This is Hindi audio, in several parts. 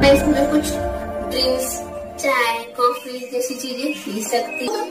मैं इसमें कुछ ड्रिंक्स, चाय, कॉफी जैसी चीजें पी सकती हूँ।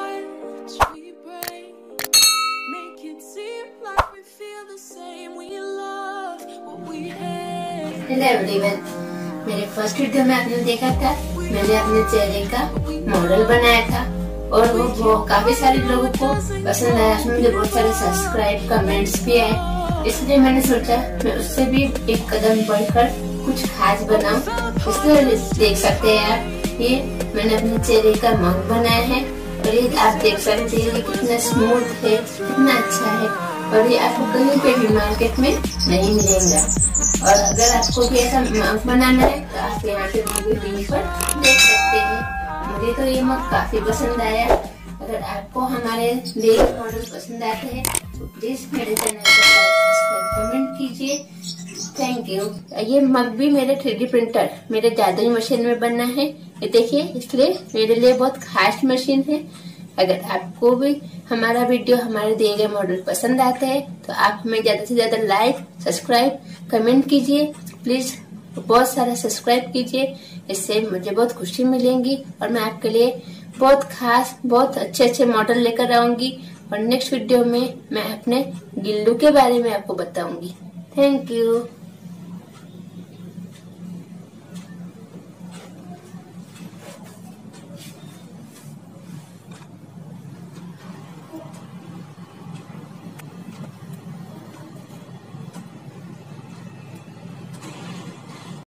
हेलो एवरीवन, मेरे फर्स्ट वीडियो में आपने देखा था, मैंने अपने चेहरे का मॉडल बनाया था और वो काफी सारे लोगों को पसंद आया। उसमें मुझे बहुत सारे सब्सक्राइब, कमेंट्स भी आए, इसलिए मैंने सोचा मैं उससे भी एक कदम बढ़कर कुछ खास बनाऊं। इसलिए देख सकते हैं आप, ये मैंने अपने चेहरे का मग बनाया है और ये आप देख सकते हैं कितना स्मूथ है, कितना अच्छा है और ये आपको कहीं पे भी मार्केट में नहीं मिलेगा। और अगर आपको भी ऐसा मग बनाना है तो आप यहाँ पे लिंक पर देख सकते हैं। मुझे तो ये मग काफी पसंद आया। अगर आपको हमारे लिए मॉडल पसंद आते हैं तो प्लीज मेरे चैनल को लाइक, सब्सक्राइब, कमेंट कीजिए। Thank you. ये मग भी मेरे 3D प्रिंटर, मेरे जादुई मशीन में बनना है। ये देखिए, इसलिए मेरे लिए बहुत खास मशीन है। अगर आपको भी हमारा वीडियो, हमारे दिए गए मॉडल पसंद आते हैं तो आप हमें ज्यादा से ज्यादा लाइक, सब्सक्राइब, कमेंट कीजिए। प्लीज बहुत सारा सब्सक्राइब कीजिए, इससे मुझे बहुत खुशी मिलेगी और मैं आपके लिए बहुत खास, बहुत अच्छे अच्छे मॉडल लेकर आऊंगी। और नेक्स्ट वीडियो में मैं अपने गिल्लू के बारे में आपको बताऊंगी। Thank you.